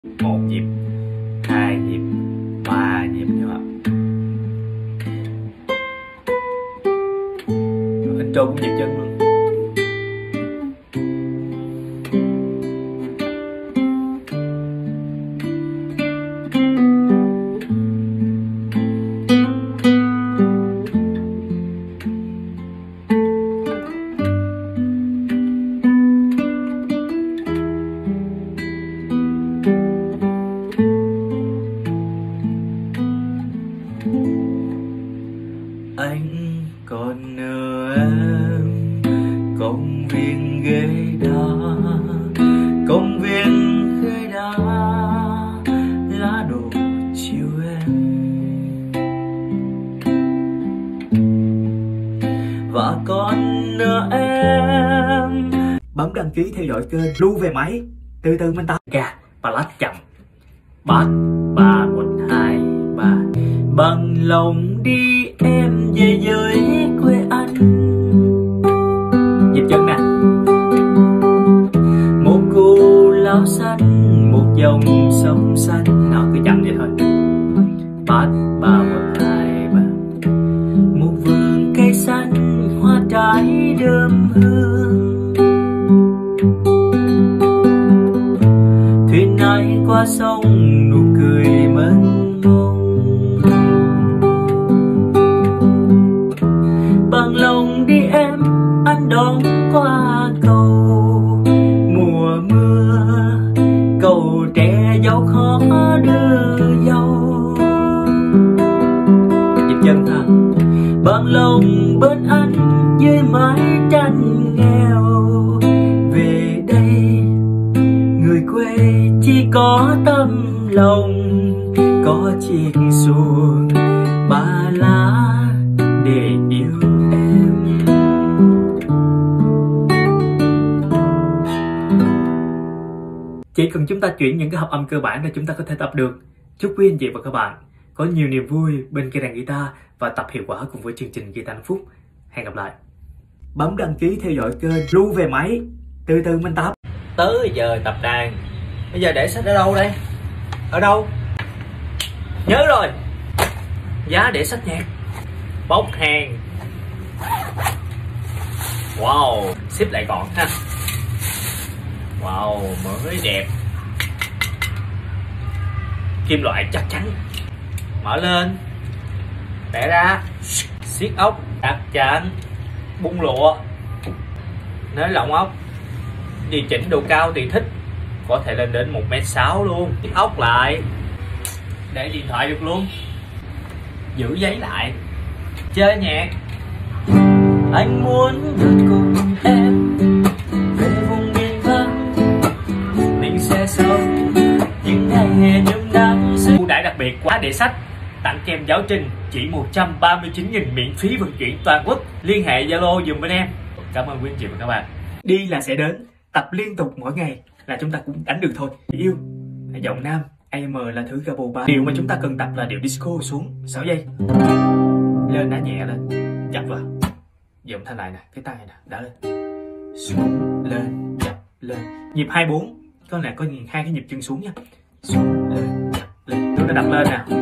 Một nhịp, hai nhịp, ba nhịp nữa. Intro cũng nhịp chân luôn. Anh còn nhớ em, công viên ghế đá, công viên ghế đá, lá đổ chiều em. Và còn nhớ em. Bấm đăng ký theo dõi kênh, lưu về máy, từ từ mình tắt ca và lách chậm. Bắt 3, 1, 2, 3. Bằng lòng đi em về với quê anh. Nhịp chân nè. Một cô lao xanh, một dòng sông xanh. Nào cứ chậm vậy thôi. Bắt 3, 1, 2, 3. Một vườn cây xanh, hoa trái đơm hương. Thuyền ai qua sông, nụ cười mênh mông. Bằng lòng đi em, anh đón qua cầu. Mùa mưa, cầu tre dâu khó đưa dâu. Nhịp chân ha. Bằng lòng bên anh, dưới mái tranh nghèo. Về đây, người quê chỉ có tâm lòng. Có chiếc xuồng ba lá để yêu em. Chỉ cần chúng ta chuyển những cái hợp âm cơ bản là chúng ta có thể tập được. Chúc quý anh chị và các bạn có nhiều niềm vui bên cây đàn guitar và tập hiệu quả cùng với chương trình Guitar 5 phút. Hẹn gặp lại. Bấm đăng ký theo dõi kênh, lưu về máy, từ từ mình tập. Tới giờ tập đàn. Bây giờ để sách ở đâu đây? Ở đâu? Nhớ rồi. Giá để sách nhạc. Bóc hàng. Wow, xếp lại gọn ha. Wow, mới đẹp. Kim loại chắc chắn. Mở lên. Bẻ ra. Siết ốc. Đặt chạm. Bung lụa. Nới lỏng ốc. Điều chỉnh độ cao tùy thích. Có thể lên đến 1m6 luôn. Siết ốc lại. Để điện thoại được luôn. Giữ giấy lại. Chơi nhạc. Anh muốn được cùng em về vùng miền vắng. Mình sẽ sống những ngày hè nhung nắng. Ưu đãi đặc biệt quá để sách. Tặng kèm giáo trình chỉ 139.000 miễn phí vận chuyển toàn quốc. Liên hệ Zalo dùm bên em. Cảm ơn quý anh chị và các bạn. Đi là sẽ đến. Tập liên tục mỗi ngày là chúng ta cũng đánh được thôi. Yêu giọng nam AM là thứ capo 3. Điều mà chúng ta cần tập là điệu disco xuống 6 giây. Lên đá nhẹ lên, chập vào. Giọng thanh lại nè, cái tay nè, đá lên. Xuống, lên, chập, lên. Nhịp 24, con này có hai cái nhịp chân xuống nha. Xuống, lên, chập, lên. Tôi đã đặt lên nè.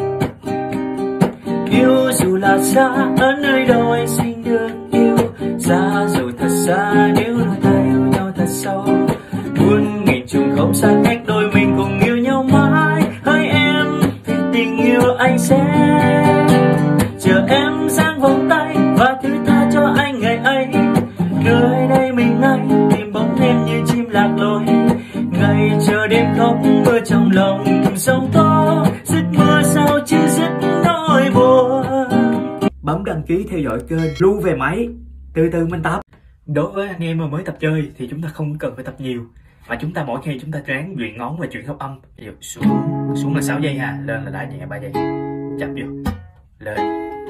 Yêu dù là xa, ở nơi đâu anh xin được yêu. Xa dù thật xa, nếu đôi ta yêu nhau thật sâu. Muôn nghìn trùng không xa cách, đôi mình cùng yêu nhau mãi. Hỡi em, vì tình yêu anh sẽ chờ em giang vòng tay và thứ tha cho anh ngày ấy. Nơi đây mình anh tìm bóng em như chim lạc lối. Ngày chờ đêm không mưa trong lòng sóng to, dứt mưa sao chứ dứt nỗi buồn. Bấm đăng ký theo dõi kênh, lưu về máy, từ từ mình tập. Đối với anh em mà mới tập chơi thì chúng ta không cần phải tập nhiều, mà chúng ta mỗi ngày chúng ta ráng luyện ngón và chuyển hợp âm. Ví dụ xuống là 6 giây ha, lên là đá nhẹ 3 giây, chập vô, lên.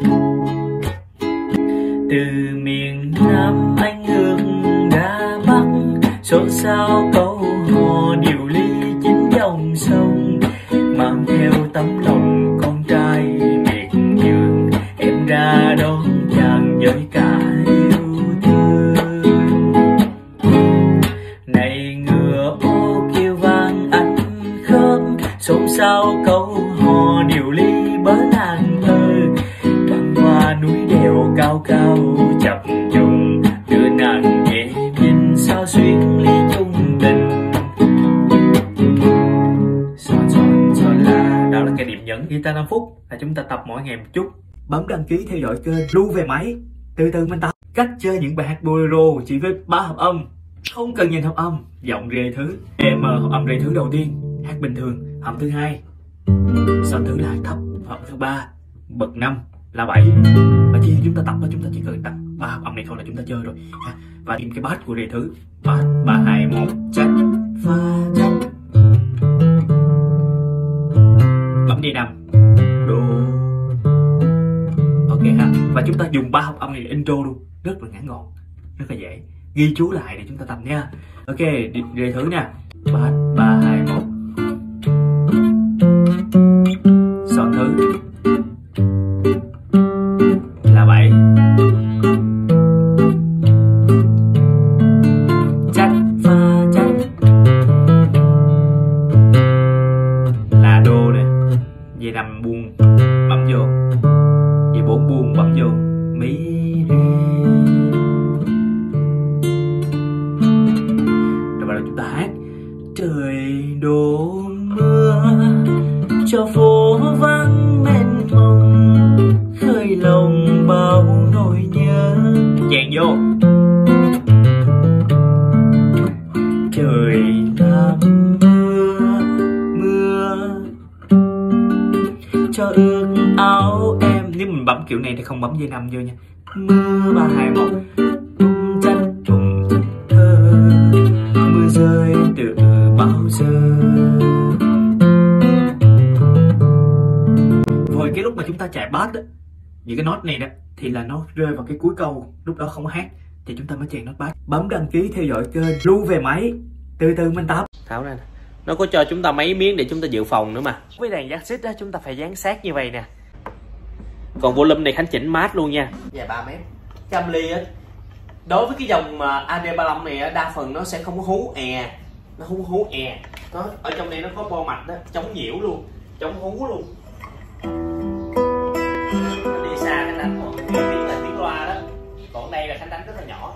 Từ miền Nam anh hướng ra Bắc, xôn xao câu hò điều ly chính dòng sông, mang theo tấm lòng con trai miệt vườn. Em ra đón chàng với cả yêu thương. Này ngựa ô kêu vang anh không xôn xao câu hò điều ly bớ nàng thơ, băng qua núi đèo cao cao chập trùng, đưa nàng về nhìn sao xuyên ly chung tình. Son la, đó là cái điểm nhấn guitar 5 phút là chúng ta tập mỗi ngày một chút. Bấm đăng ký theo dõi kênh, lưu về máy, từ từ mình tập. Cách chơi những bài hát bolero chỉ với 3 hợp âm, không cần nhìn hợp âm. Giọng rê thứ em hợp âm rê thứ đầu tiên hát bình thường, hợp thứ hai son thứ là thấp, hợp thứ ba bậc 5 là 7. Và khi chúng ta tập đó, chúng ta chỉ cần tập 3 hợp âm này thôi là chúng ta chơi rồi. Và tìm cái bass của rê thứ, bass 3 2 1 chắc pha chắc, bấm dây 5 đô, ok ha. Và chúng ta dùng 3 hợp âm này để intro luôn, rất là ngắn gọn, rất là dễ. Ghi chú lại để chúng ta tập nha. Ok, rê thứ nè, bass 3 2 1, son thứ là 7, chắc pha chắc là đô nè, dây 5 buông bấm vô, dây 4 buông bấm vô, mi rê. Rồi bắt đầu chúng ta hát trời đổ mưa cho phố vắng mênh mông, khơi lòng bao nỗi nhớ. Chèn vô trời làm mưa, mưa cho ước áo em. Nếu mình bấm kiểu này thì không bấm dây 5 vô nha. Mưa 3 2 1 bùng chanh thơ, mưa rơi từ bao giờ. Rồi cái lúc mà chúng ta chạy bass đó, những cái nốt này đó thì là nó rơi vào cái cuối câu, lúc đó không có hát thì chúng ta mới chèn nốt bass. Bấm đăng ký theo dõi kênh, lưu về máy, từ từ mình tập. Tháo ra nè, nó có cho chúng ta mấy miếng để chúng ta dự phòng nữa mà. Với đàn jack xích đó chúng ta phải dán sát như vậy nè. Còn volume này Khánh chỉnh mát luôn nha, dài 3 mét, 100 ly á. Đối với cái dòng AD35 này á, đa phần nó sẽ không có hú è, nó không hú è. Có ở trong đây nó có bo mạch đó, chống nhiễu luôn, chống hú luôn. Đi xa Khánh đánh một tiếng là tiếng loa đó, còn đây là Khánh đánh rất là nhỏ.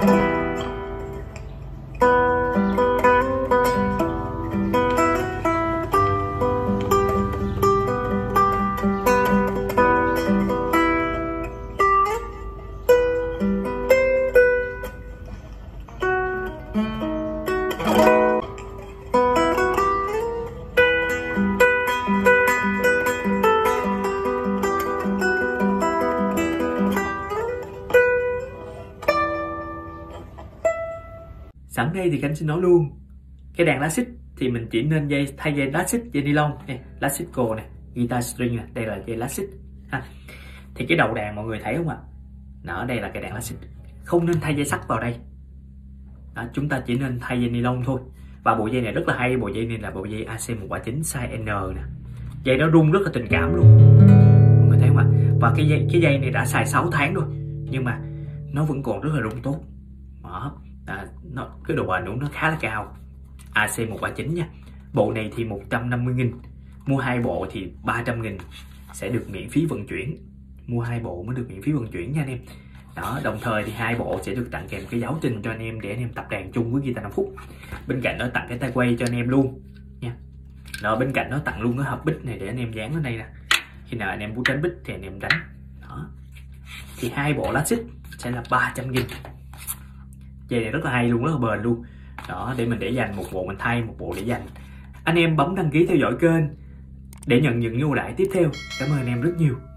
Sẵn đây thì Khánh xin nói luôn, cái đàn lá xích thì mình chỉ nên thay dây lá xích, dây ni lông này, lá xích cồ này, guitar string này, đây là dây lá xích ha. Thì cái đầu đàn mọi người thấy không ạ? Ở đây là cái đàn lá xích, không nên thay dây sắt vào đây. Đó, chúng ta chỉ nên thay dây ni lông thôi. Và bộ dây này rất là hay, bộ dây này là bộ dây AC139 size N nè. Dây nó rung rất là tình cảm luôn, mọi người thấy không ạ? Và cái dây này đã xài 6 tháng rồi nhưng mà nó vẫn còn rất là rung tốt. Đó. Cái độ bền nó khá là cao. AC139 nha. Bộ này thì 150.000, mua 2 bộ thì 300.000 sẽ được miễn phí vận chuyển. Mua 2 bộ mới được miễn phí vận chuyển nha anh em. Đó, đồng thời thì 2 bộ sẽ được tặng kèm cái giáo trình cho anh em để anh em tập đàn chung với guitar 5 phút. Bên cạnh đó tặng cái tay quay cho anh em luôn nha. Đó, bên cạnh đó tặng luôn cái hộp bích này để anh em dán ở đây nè. Khi nào anh em muốn đánh bích thì anh em đánh. Đó. Thì 2 bộ lá xích sẽ là 300.000. Dây này rất là hay luôn, rất là bền luôn. Đó, để mình để dành một bộ mình thay, một bộ để dành. Anh em bấm đăng ký theo dõi kênh để nhận những ưu đãi tiếp theo. Cảm ơn anh em rất nhiều.